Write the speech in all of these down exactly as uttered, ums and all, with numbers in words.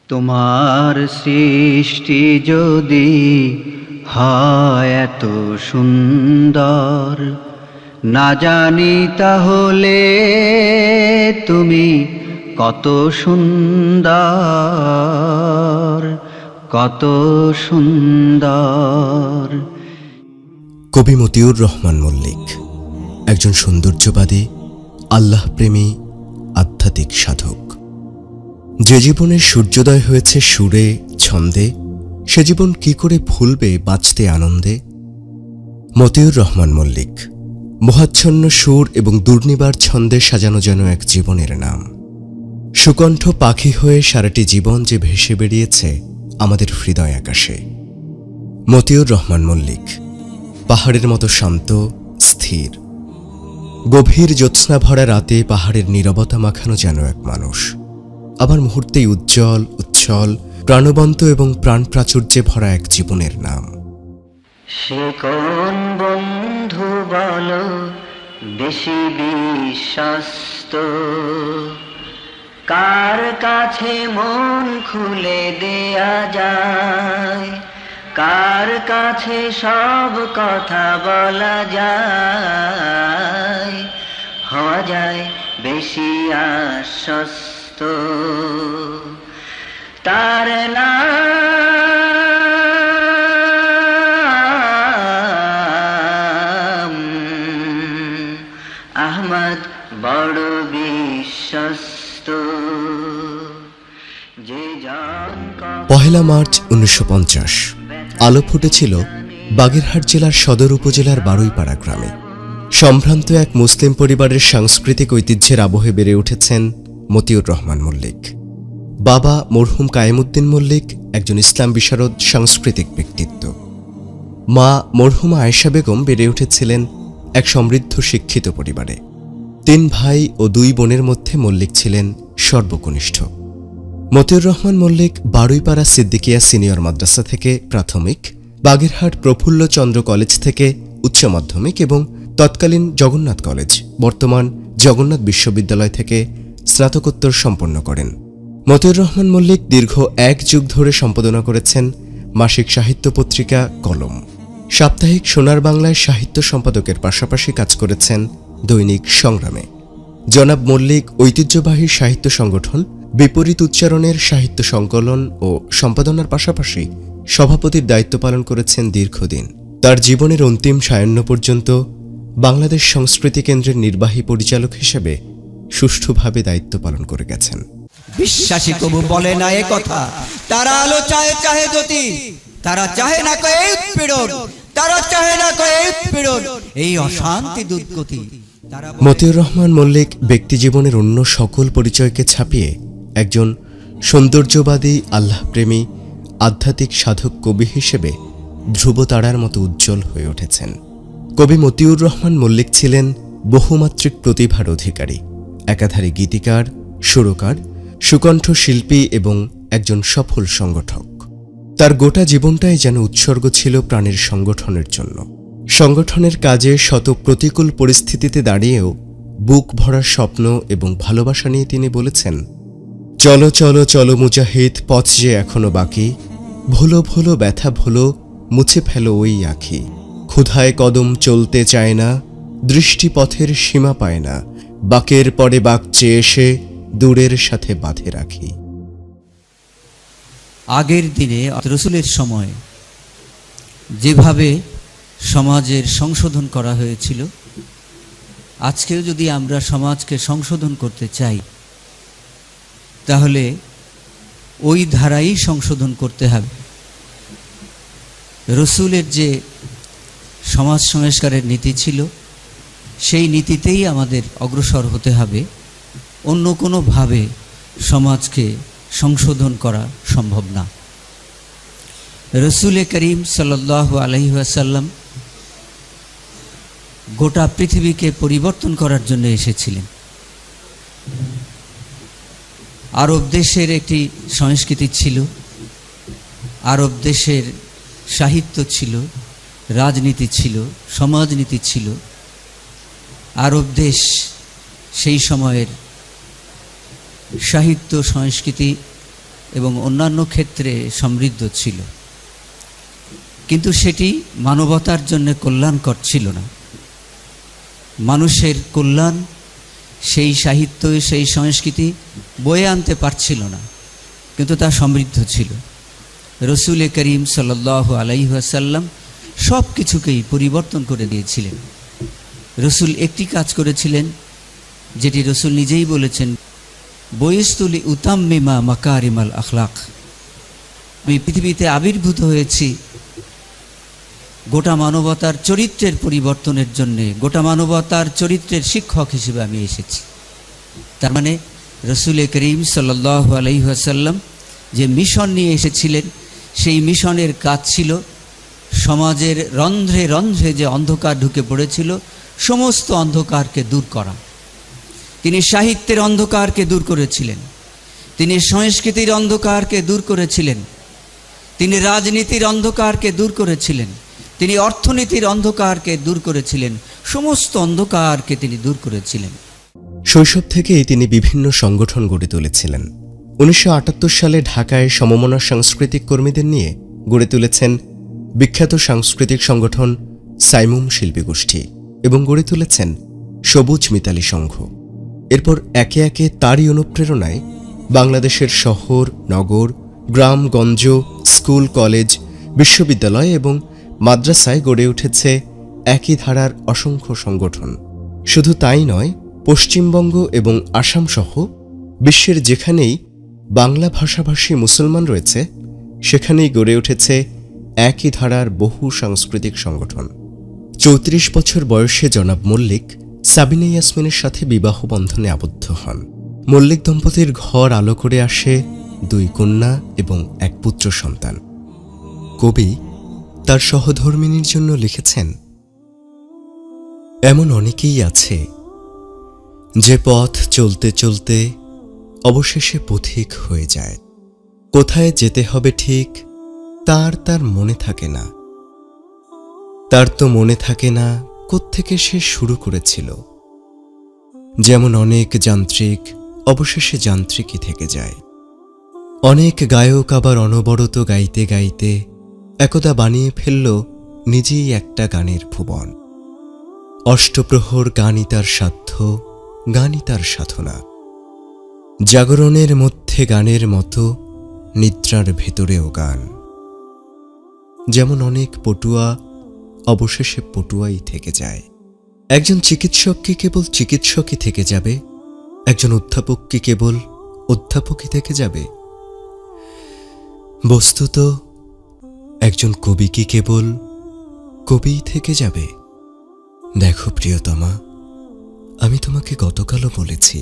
তোমার সৃষ্টি যদি হয় এত সুন্দর, না জানি তাহলে তুমি কত সুন্দর, কত সুন্দর। কবি মতিউর রহমান মল্লিক একজন সৌন্দর্যবাদী, আল্লাহ প্রেমী, আধ্যাত্মিক সাধক। যে জীবনের সূর্যোদয় হয়েছে সুরে, ছন্দে, সে জীবন কি করে ভুলবে বাঁচতে আনন্দে? মতিউর রহমান মল্লিক মোহাচ্ছন্ন সুর এবং দুর্নিবার ছন্দে সাজানো যেন এক জীবনের নাম। সুকণ্ঠ পাখি হয়ে সারাটি জীবন যে ভেসে বেরিয়েছে আমাদের হৃদয় আকাশে। মতিউর রহমান মল্লিক পাহাড়ের মতো শান্ত, স্থির। গভীর জ্যোৎস্না ভরা রাতে পাহাড়ের নীরবতা মাখানো যেন এক মানুষ, আবার মুহূর্তেই উজ্জ্বল, উচ্ছল, প্রাণবন্ত এবং প্রাণ প্রাচুর্যে ভরা এক জীবনের নাম। সে কোন বন্ধু বলো বেশি বিশ্বস্ত, কার কাছে মন খুলে দেয়া যায়, কার কাছে সব কথা বলা যায়, হওয়া যায় বেশি আশ্বস্ত। তার নাম আহমদ, বড় বিশ্বস্ত। যে জন পহেলা মার্চ উনিশশো পঞ্চাশ আলো ফুটেছিল বাগেরহাট জেলার সদর উপজেলার বারুইপাড়া গ্রামে। সম্ভ্রান্ত এক মুসলিম পরিবারের সাংস্কৃতিক ঐতিহ্যের আবহে বেড়ে উঠেছেন মতিউর রহমান মল্লিক। বাবা মরহুম কায়েমউদ্দিন মল্লিক একজন ইসলাম বিশারদ সাংস্কৃতিক ব্যক্তিত্ব। মা মরহুমা আয়েশা বেগম বেড়ে উঠেছিলেন এক সমৃদ্ধ শিক্ষিত পরিবারে। তিন ভাই ও দুই বোনের মধ্যে মল্লিক ছিলেন সর্বকনিষ্ঠ। মতিউর রহমান মল্লিক বারুইপাড়া সিদ্দিকিয়া সিনিয়র মাদ্রাসা থেকে প্রাথমিক, বাগেরহাট প্রফুল্ল চন্দ্র কলেজ থেকে উচ্চ মাধ্যমিক এবং তৎকালীন জগন্নাথ কলেজ, বর্তমান জগন্নাথ বিশ্ববিদ্যালয় থেকে স্নাতকোত্তর সম্পন্ন করেন। মতিউর রহমান মল্লিক দীর্ঘ এক যুগ ধরে সম্পাদনা করেছেন মাসিক সাহিত্য পত্রিকা কলম। সাপ্তাহিক সোনার বাংলায় সাহিত্য সম্পাদকের পাশাপাশি কাজ করেছেন দৈনিক সংগ্রামে। জনাব মল্লিক ঐতিহ্যবাহী সাহিত্য সংগঠন বিপরীত উচ্চারণের সাহিত্য সংকলন ও সম্পাদনার পাশাপাশি সভাপতির দায়িত্ব পালন করেছেন দীর্ঘদিন। তার জীবনের অন্তিম সায়াহ্ন পর্যন্ত বাংলাদেশ সংস্কৃতি কেন্দ্রের নির্বাহী পরিচালক হিসেবে সুষ্ঠুভাবে দায়িত্ব পালন করে গেছেন। বিশ্বাসী কবু বলে না এ কথা, তারা আলো চাহে চাহে জ্যোতি, তারা চাহে না কয়ে উৎপীড়ন, তারা চাহে না কয়ে উৎপীড়ন, এই অশান্তি দুর্গতি। মতিউর রহমান মল্লিক ব্যক্তিজীবনের অন্য সকল পরিচয়কে ছাপিয়ে একজন সৌন্দর্যবাদী, আল্লাহপ্রেমী, আধ্যাত্মিক সাধক কবি হিসেবে ধ্রুবতারার মতো উজ্জ্বল হয়ে উঠেছেন। কবি মতিউর রহমান মল্লিক ছিলেন বহুমাত্রিক প্রতিভার অধিকারী, একাধারে গীতিকার, সুরকার, সুকণ্ঠ শিল্পী এবং একজন সফল সংগঠক। তার গোটা জীবনটাই যেন উৎসর্গ ছিল প্রাণের সংগঠনের জন্য। সংগঠনের কাজে শত প্রতিকূল পরিস্থিতিতে দাঁড়িয়েও বুক ভরা স্বপ্ন এবং ভালোবাসা নিয়ে তিনি বলেছেন, চলো চলো চলো মুজাহিদ, পথ যে এখনো বাকি, ভুলো ভুলো ব্যথা ভুলো, মুছে ফেলো ওই আঁখি। ক্ষুধায় কদম চলতে চায় না, দৃষ্টি পথের সীমা পায় না, বাকের পরে বাক চেয়ে এসে দূরের সাথে বাঁধে রাখি। আগের দিনে রসুলের সময় যেভাবে সমাজের সংশোধন করা হয়েছিল, আজকেও যদি আমরা সমাজকে সংশোধন করতে চাই তাহলে ওই ধারাই সংশোধন করতে হবে। রসুলের যে সমাজ সংস্কারের নীতি ছিল সেই নীতিতেই আমাদের অগ্রসর হতে হবে। অন্য কোনোভাবে সমাজকে সংশোধন করা সম্ভব না। রসুল করিম সাল্লাল্লাহু আলাইহি ওয়াসাল্লাম গোটা পৃথিবীকে পরিবর্তন করার জন্য এসেছিলেন। আরব দেশের একটি সংস্কৃতি ছিল, আরব দেশের সাহিত্য ছিল, রাজনীতি ছিল, সমাজনীতি ছিল। আরব দেশ সেই সময়ের সাহিত্য সংস্কৃতি এবং অন্যান্য ক্ষেত্রে সমৃদ্ধ ছিল, কিন্তু সেটি মানবতার জন্য কল্যাণকর ছিল না। মানুষের কল্যাণ সেই সাহিত্য, সেই সংস্কৃতি বয়ে আনতে পারছিল না, কিন্তু তা সমৃদ্ধ ছিল। রসুল করিম সাল্লাল্লাহু আলাইহি ওয়াসাল্লাম সব কিছুকেই পরিবর্তন করে দিয়েছিলেন। রসুল একটি কাজ করেছিলেন, যেটি রসুল নিজেই বলেছেন, বয়স্তুলি উতাম্মিমা মাকারিমাল আখলাক। আমি পৃথিবীতে আবির্ভূত হয়েছি গোটা মানবতার চরিত্রের পরিবর্তনের জন্যে, গোটা মানবতার চরিত্রের শিক্ষক হিসেবে আমি এসেছি। তার মানে রসুল করিম সাল্লাল্লাহু আলাইহি ওয়াসাল্লাম যে মিশন নিয়ে এসেছিলেন, সেই মিশনের কাজ ছিল সমাজের রন্ধ্রে রন্ধ্রে যে অন্ধকার ঢুকে পড়েছিল, সমস্ত অন্ধকারকে দূর করা। তিনি সাহিত্যের অন্ধকারকে দূর করেছিলেন, তিনি সংস্কৃতির অন্ধকারকে দূর করেছিলেন, তিনি রাজনীতির অন্ধকারকে দূর করেছিলেন, তিনি অর্থনীতির অন্ধকারকে দূর করেছিলেন, সমস্ত অন্ধকারকে তিনি দূর করেছিলেন। শৈশব থেকেই তিনি বিভিন্ন সংগঠন গড়ে তুলেছিলেন। উনিশশো আটাত্তর সালে ঢাকায় সমমনা সাংস্কৃতিক কর্মীদের নিয়ে গড়ে তুলেছেন বিখ্যাত সাংস্কৃতিক সংগঠন সাইমুম শিল্পী গোষ্ঠী এবং গড়ে তুলেছেন সবুজ মিতালি সংঘ। এরপর একে একে তারই অনুপ্রেরণায় বাংলাদেশের শহর, নগর, গ্রামগঞ্জ, স্কুল, কলেজ, বিশ্ববিদ্যালয় এবং মাদ্রাসায় গড়ে উঠেছে একই ধারার অসংখ্য সংগঠন। শুধু তাই নয়, পশ্চিমবঙ্গ এবং আসাম সহ বিশ্বের যেখানেই বাংলা ভাষাভাষী মুসলমান রয়েছে, সেখানেই গড়ে উঠেছে একই ধারার বহু সাংস্কৃতিক সংগঠন। চৌত্রিশ বছর বয়সে জনাব মল্লিক সাবিনা ইয়াসমিনের সাথে বিবাহ বন্ধনে আবদ্ধ হন। মল্লিক দম্পতির ঘর আলো করে আসে দুই কন্যা এবং এক পুত্র সন্তান। কবি তার সহধর্মিণীর জন্য লিখেছেন, এমন অনেকেই আছে যে পথ চলতে চলতে অবশেষে পথিক হয়ে যায়। কোথায় যেতে হবে ঠিক তার তার মনে থাকে না। তার তো মনে থাকে না কোত্থেকে সে শুরু করেছিল। যেমন অনেক যান্ত্রিক অবশেষে যান্ত্রিকই থেকে যায়। অনেক গায়ক আবার অনবরত গাইতে গাইতে একদা বানিয়ে ফেলল নিজেই একটা গানের ভুবন। অষ্টপ্রহর গানই তার সাধ্য, গানই তার সাধনা। জাগরণের মধ্যে গানের মতো, নিদ্রার ভেতরেও গান। যেমন অনেক পটুয়া অবশেষে পটুয়াই থেকে যায়। একজন চিকিৎসককে কেবল চিকিৎসকই থেকে যাবে, একজন অধ্যাপককে কেবল অধ্যাপকই থেকে যাবে। বস্তুত একজন কবি কি কেবল কবিই থেকে যাবে? দেখো প্রিয়তমা, আমি তোমাকে গতকালও বলেছি,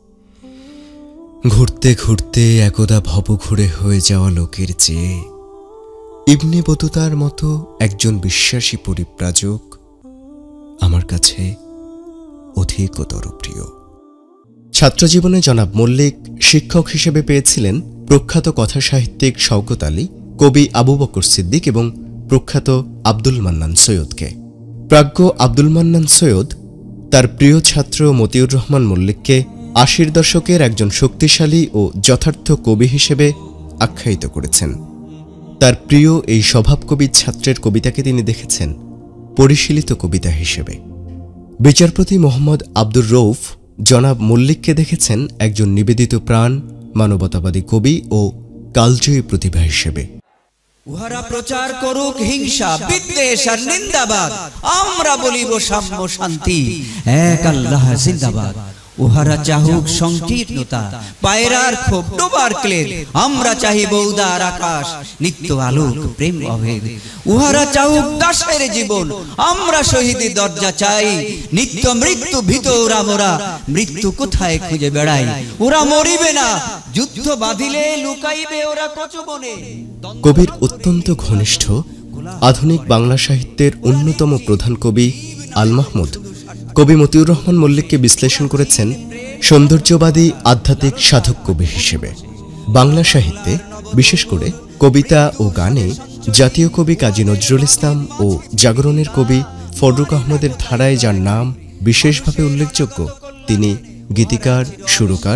ঘুরতে ঘুরতে একদা ভব ঘুরে হয়ে যাওয়া লোকের চেয়ে ইবনে বতুতার মতো একজন বিশ্বাসী পরিব্রাজক আমার কাছে অধিকতর প্রিয়। ছাত্রজীবনে জনাব মল্লিক শিক্ষক হিসেবে পেয়েছিলেন প্রখ্যাত কথাসাহিত্যিক শওকত আলী, কবি আবু বকর সিদ্দিক এবং প্রখ্যাত আব্দুল মান্নান সৈয়দকে। প্রাজ্ঞ আব্দুল মান্নান সৈয়দ তার প্রিয় ছাত্র মতিউর রহমান মল্লিককে আশির দশকের একজন শক্তিশালী ও যথার্থ কবি হিসেবে আখ্যায়িত করেছেন। তার প্রিয় এই স্বভাবকবির ছাত্রের কবিতাকে তিনি দেখেছেন পরিশীলিত কবিতা হিসেবে। বিচারপতি মোহাম্মদ আব্দুর রৌফ জনাব মল্লিককে দেখেছেন একজন নিবেদিত প্রাণ, মানবতাবাদী কবি ও কালজয়ী প্রতিভা হিসেবে। উহারা প্রচার করুক হিংসা, বিদ্বেষ আর নিন্দাবাদ, আমরা বলিব সাম্য শান্তি, এক আল্লাহ জিন্দাবাদ। উহারা চাহুক সংকীর্ণতা, পায়রার ক্ষোভ, ডোবার ক্লেদ, আমরা চাহিব উদার আকাশ, নিত্য আলোক, প্রেম অভেদ। উহারা চাহুক দাসের জীবন, আমরা শহীদি দরজা চাই, নিত্য মৃত্যু ভীত ওরা মোরা, মৃত্যু কোথায় খুঁজে বেড়াই। ওরা মরিবে না, যুদ্ধ বাঁধিলে লুকাইবে ওরা কচবনে। কবির অত্যন্ত ঘনিষ্ঠ আধুনিক বাংলা সাহিত্যের অন্যতম প্রধান কবি আল মাহমুদ কবি মতিউর রহমান মল্লিককে বিশ্লেষণ করেছেন সৌন্দর্যবাদী আধ্যাত্মিক সাধক কবি হিসেবে। বাংলা সাহিত্যে বিশেষ করে কবিতা ও গানে জাতীয় কবি কাজী নজরুল ইসলাম ও জাগরণের কবি ফররুখ আহমদের ধারায় যার নাম বিশেষভাবে উল্লেখযোগ্য, তিনি গীতিকার, সুরকার,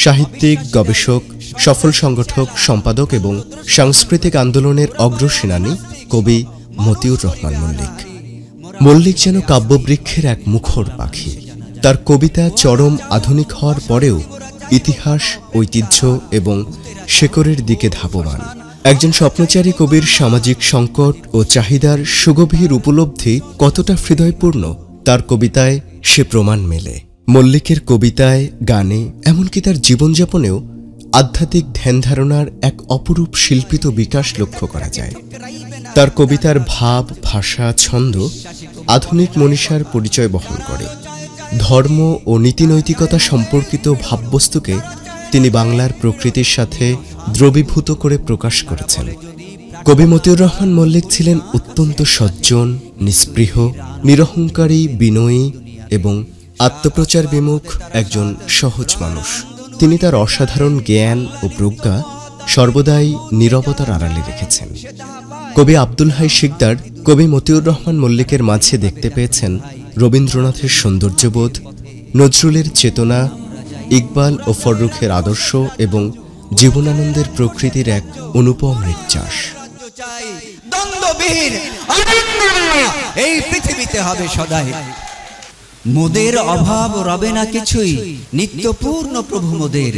সাহিত্যিক, গবেষক, সফল সংগঠক, সম্পাদক এবং সাংস্কৃতিক আন্দোলনের অগ্রসেনানী কবি মতিউর রহমান মল্লিক। মল্লিক যেন কাব্যবৃক্ষের এক মুখর পাখি। তার কবিতা চরম আধুনিক হওয়ার পরেও ইতিহাস, ঐতিহ্য এবং শেকড়ের দিকে ধাবমান। একজন স্বপ্নচারী কবির সামাজিক সংকট ও চাহিদার সুগভীর উপলব্ধি কতটা হৃদয়পূর্ণ তার কবিতায় সে প্রমাণ মেলে। মল্লিকের কবিতায়, গানে, এমনকি তার জীবনযাপনেও আধ্যাত্মিক ধ্যান ধারণার এক অপরূপ শিল্পিত বিকাশ লক্ষ্য করা যায়। তার কবিতার ভাব, ভাষা, ছন্দ আধুনিক মনীষার পরিচয় বহন করে। ধর্ম ও নীতিনৈতিকতা সম্পর্কিত ভাববস্তুকে তিনি বাংলার প্রকৃতির সাথে দ্রবীভূত করে প্রকাশ করেছেন। কবি মতিউর রহমান মল্লিক ছিলেন অত্যন্ত সজ্জন, নিস্পৃহ, নিরহংকারী, বিনয়ী এবং আত্মপ্রচার বিমুখ একজন সহজ মানুষ। তিনি তার অসাধারণ জ্ঞান ও প্রজ্ঞা সর্বদাই নীরবতার আড়ালে রেখেছেন। কবি আব্দুল হাই শিকদার কবি মতিউর রহমান মল্লিকের মাঝে দেখতে পেয়েছেন রবীন্দ্রনাথের সৌন্দর্যবোধ, নজরুলের চেতনা, ইকবাল ও ফররুখের আদর্শ এবং জীবনানন্দের প্রকৃতির এক অনুপম নির্যাস। এই পৃথিবীতে হবে সদাই, মোদের অভাব রবে না কিছুই, নিত্যপূর্ণ প্রভু মোদের।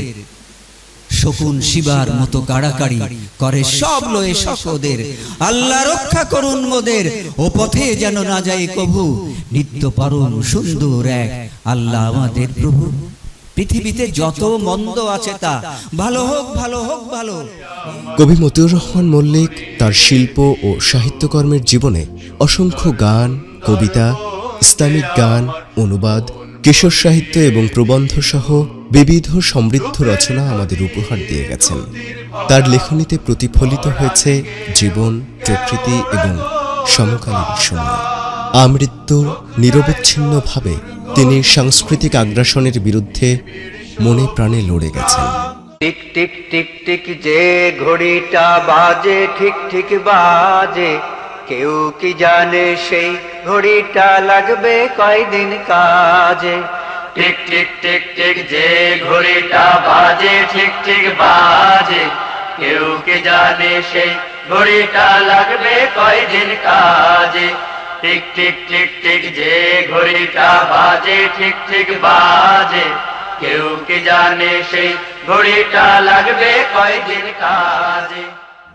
শকুন শিবার মতো কাড়াকাড়ি করে সব লয়ে সকদের, আল্লাহ রক্ষা করুন মোদের, ও পথে যেন না যায় কভু, নিত্য পরম সুন্দর এক আল্লাহ আমাদের প্রভু। পৃথিবীতে যত মন্দ আছে তা ভালো হোক, ভালো হোক, ভালো। কবি মতিউর রহমান মল্লিক তার শিল্প ও সাহিত্যকর্মের জীবনে অসংখ্য গান, কবিতা, ইসলামিক গান, অনুবাদ, কিশোর সাহিত্য এবং প্রবন্ধ সহ বিবিধ সমৃদ্ধ রচনা আমাদের উপহার দিয়ে গেছেন। তার লেখনীতে প্রতিফলিত হয়েছে জীবন, প্রকৃতি এবং সমকালীন সময়। আমৃত্যু নিরবচ্ছিন্নভাবে তিনি সাংস্কৃতিক আগ্রাসনের বিরুদ্ধে মনে প্রাণে লড়ে গেছেন। টিক টিক টিক টিক যে ঘড়িটা বাজে, ঠিক ঠিক বাজে, কেউ কি জানে সেই ঘড়িটা লাগবে কয়দিন কাজে। টিক টিক টিক টিক যে ঘড়িটা বাজে, ঠিক ঠিক বাজে, কেউ কি জানে সেই ঘড়িটা লাগবে কয়দিন কাজে। টিক টিক টিক টিক যে ঘড়িটা বাজে, ঠিক ঠিক বাজে, কেউ কি জানে সেই ঘড়িটা লাগবে কয়দিন কাজে।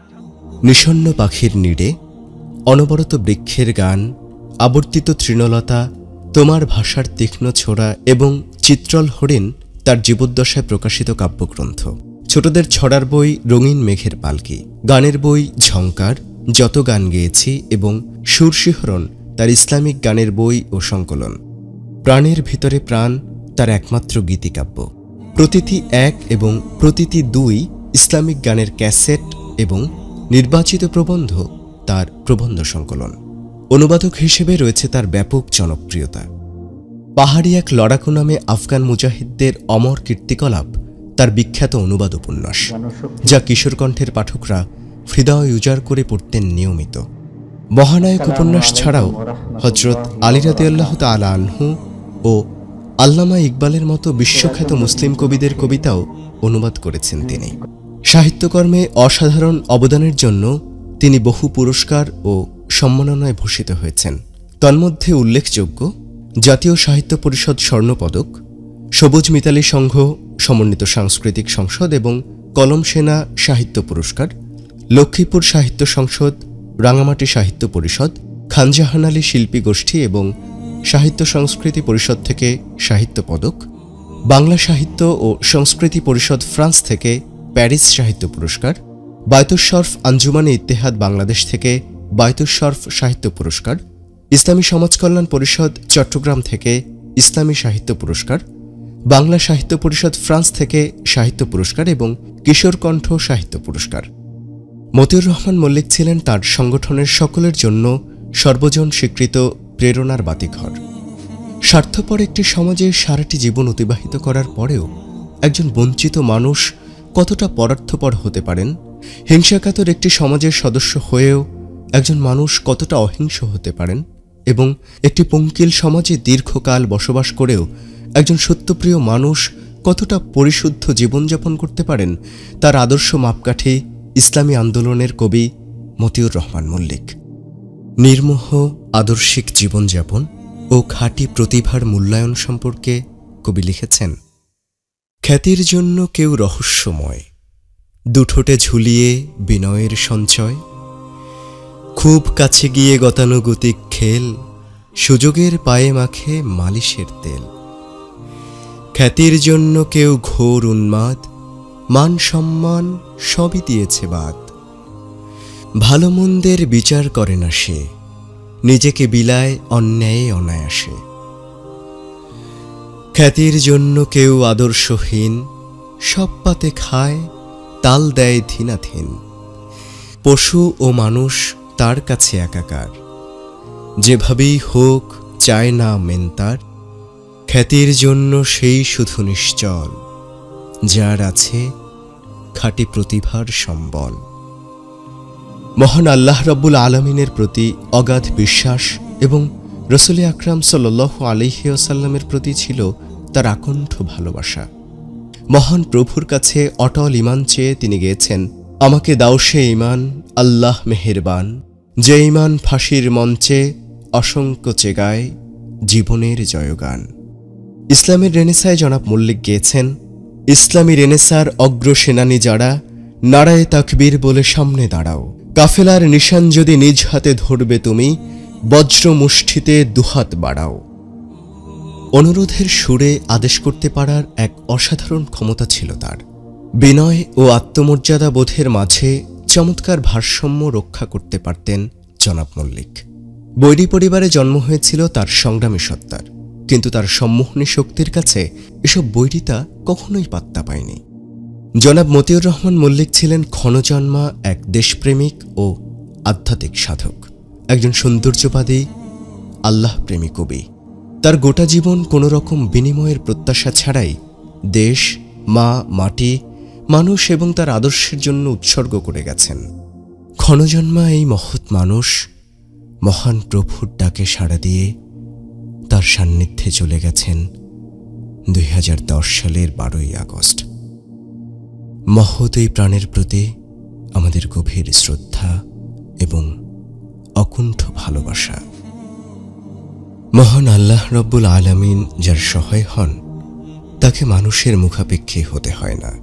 নিষণ্ণ পাখির নীড়ে, অনবরত বৃক্ষের গান, আবর্তিত তৃণলতা, তোমার ভাষার তীক্ষ্ণ ছোড়া এবং চিত্রল হরিণ তার জীবদ্দশায় প্রকাশিত কাব্যগ্রন্থ। ছোটদের ছড়ার বই রঙিন মেঘের পালকি, গানের বই ঝংকার, যত গান গেয়েছি এবং সুরশিহরণ তার ইসলামিক গানের বই ও সংকলন। প্রাণের ভিতরে প্রাণ তার একমাত্র গীতিকাব্য। প্রতিটি এক এবং প্রতিটি দুই ইসলামিক গানের ক্যাসেট এবং নির্বাচিত প্রবন্ধ তার প্রবন্ধ সংকলন। অনুবাদক হিসেবে রয়েছে তার ব্যাপক জনপ্রিয়তা। পাহাড়ি এক লড়াকু নামে আফগান মুজাহিদদের অমর কীর্তিকলাপ তার বিখ্যাত অনুবাদ উপন্যাস, যা কিশোরকণ্ঠের পাঠকরা হৃদয় উজাড় করে পড়তেন নিয়মিত। মহানায়ক উপন্যাস ছাড়াও হজরত আলী রাদিয়াল্লাহু তাআলা আনহু ও আল্লামা ইকবালের মতো বিশ্বখ্যাত মুসলিম কবিদের কবিতাও অনুবাদ করেছেন তিনি। সাহিত্যকর্মে অসাধারণ অবদানের জন্য তিনি বহু পুরস্কার ও সম্মাননায় ভূষিত হয়েছেন। তন্মধ্যে উল্লেখযোগ্য জাতীয় সাহিত্য পরিষদ স্বর্ণপদক, সবুজ মিতালি সংঘ সমন্বিত সাংস্কৃতিক সংসদ এবং কলম সেনা সাহিত্য পুরস্কার, লক্ষ্মীপুর সাহিত্য সংসদ, রাঙামাটি সাহিত্য পরিষদ, খানজাহান আলী শিল্পী গোষ্ঠী এবং সাহিত্য সংস্কৃতি পরিষদ থেকে সাহিত্য পদক, বাংলা সাহিত্য ও সংস্কৃতি পরিষদ ফ্রান্স থেকে প্যারিস সাহিত্য পুরস্কার, বায়তুশ শরফ আঞ্জুমানে ইত্তেহাদ বাংলাদেশ থেকে বায়তুশ শরফ সাহিত্য পুরস্কার, ইসলামী সমাজ কল্যাণ পরিষদ চট্টগ্রাম থেকে ইসলামী সাহিত্য পুরস্কার, বাংলা সাহিত্য পরিষদ ফ্রান্স থেকে সাহিত্য পুরস্কার এবং কিশোর কণ্ঠ সাহিত্য পুরস্কার। মতিউর রহমান মল্লিক ছিলেন তার সংগঠনের সকলের জন্য সর্বজন স্বীকৃত প্রেরণার বাতিঘর। স্বার্থপর একটি সমাজে সারাটি জীবন অতিবাহিত করার পরেও একজন বঞ্চিত মানুষ কতটা পরার্থপর হতে পারেন, হিংসাকাতর একটি সমাজের সদস্য হয়েও একজন মানুষ কতটা অহিংস হতে পারেন এবং একটি পঙ্কিল সমাজে দীর্ঘকাল বসবাস করেও একজন সত্যপ্রিয় মানুষ কতটা পরিশুদ্ধ জীবনযাপন করতে পারেন তার আদর্শ মাপকাঠি ইসলামী আন্দোলনের কবি মতিউর রহমান মল্লিক। নির্মোহ আদর্শিক জীবনযাপন ও খাঁটি প্রতিভার মূল্যায়ন সম্পর্কে কবি লিখেছেন, খ্যাতির জন্য কেউ রহস্যময়, দুঠোঁটে ঝুলিয়ে বিনয়ের সঞ্চয়, খুব কাছে গিয়ে গতানুগতিক খেল, সুযোগের পায়ে মাখে মালিশের তেল। খ্যাতির জন্য কেউ ঘোর উন্মাদ, মান সম্মান সবই দিয়েছে বাদ। ভালো মন্দের বিচার করে না সে, নিজেকে বিলায় অন্যায়ে অনায়াসে। খ্যাতির জন্য কেউ আদর্শহীন, সব পাতে খায় তাল দেয় ধীনাধীন। পশু ও মানুষ তার কাছে একাকার, যেভাবেই হোক চায় না মেনতার। খ্যাতির জন্য সেই শুধু নিশ্চল, যার আছে খাঁটি প্রতিভার সম্বল। মহান আল্লাহ রাব্বুল আলামিনের প্রতি অগাধ বিশ্বাস এবং রাসূল আকরাম সাল্লাল্লাহু আলাইহি ওয়াসাল্লামের প্রতি ছিল তার আকণ্ঠ ভালোবাসা। মহান প্রভুর কাছে অটল ঈমান চেয়ে তিনি গেয়েছেন, আমাকে দাও সে ঈমান আল্লাহ মেহেরবান, যে ঈমান ফাঁসির মঞ্চে অসংখ্য চেগায় জীবনের জয়গান। ইসলামের রেনেসায় জনাব মল্লিক গেয়েছেন, ইসলামী রেনেসার অগ্রসেনানী যারা, নারায়ে তাকবীর বলে সামনে দাঁড়াও। কাফেলার নিশান যদি নিজ হাতে ধরবে তুমি, বজ্র মুষ্টিতে দুহাত বাড়াও। অনুরোধের সুরে আদেশ করতে পারার এক অসাধারণ ক্ষমতা ছিল তার। বিনয় ও আত্মমর্যাদা বোধের মাঝে চমৎকার ভারসাম্য রক্ষা করতে পারতেন জনাব মল্লিক। বৈরী পরিবারে জন্ম হয়েছিল তার সংগ্রামী সত্তার, কিন্তু তার সম্মোহনী শক্তির কাছে এসব বৈরিতা কখনোই পাত্তা পায়নি। জনাব মতিউর রহমান মল্লিক ছিলেন ক্ষণজন্মা এক দেশপ্রেমিক ও আধ্যাত্মিক সাধক, একজন সৌন্দর্যবাদী আল্লাহ প্রেমী কবি। তার গোটা জীবন কোনো রকম বিনিময়ের প্রত্যাশা ছাড়াই দেশ, মা, মাটি, মানুষ এবং তার আদর্শের জন্য উৎসর্গ করে গেছেন। ক্ষণজন্মা এই মহৎ মানুষ মহান প্রভুর ডাকে সাড়া দিয়ে তার সান্নিধ্যে চলে গেছেন দুই হাজার দশ সালের বারোই আগস্ট। মহৎ এই প্রাণের প্রতি আমাদের গভীর শ্রদ্ধা এবং অকুণ্ঠ ভালোবাসা। মহান আল্লাহ রব্বুল আলামিন যার সহায় হন, তাকে মানুষের মুখাপেক্ষী হতে হয় না।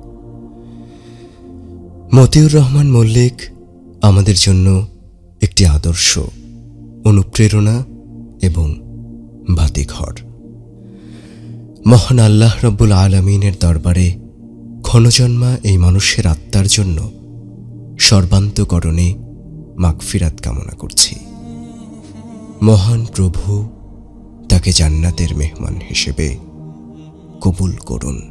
মতিউর রহমান মল্লিক আমাদের জন্য একটি আদর্শ, অনুপ্রেরণা এবং বাতিঘর। মহান আল্লাহ রব্বুল আলামিনের দরবারে ক্ষণজন্মা এই মানুষের আত্মার জন্য সর্বান্তকরণে মাগফিরাত কামনা করছি। মহান প্রভু তাকে জান্নাতের মেহমান হিসেবে কবুল করুন।